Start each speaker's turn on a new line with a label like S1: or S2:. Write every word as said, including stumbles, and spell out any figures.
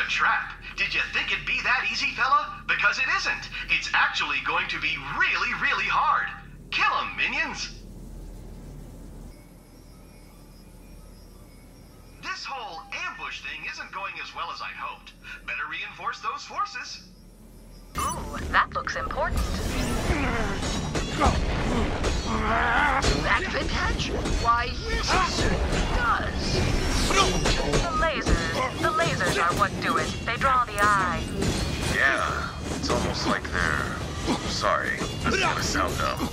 S1: trap. Did you think it'd be that easy, fella? Because it isn't. It's actually going to be really, really hard. Kill 'em, minions! This whole ambush thing isn't going as well as I hoped. Better reinforce those forces.
S2: Ooh, that looks important.
S3: That vintage? Why, yes, it certainly does.
S2: The lasers. The lasers are what do it. They draw the eye.
S4: Yeah, it's almost like they're... Sorry, I don't want to sound dumb.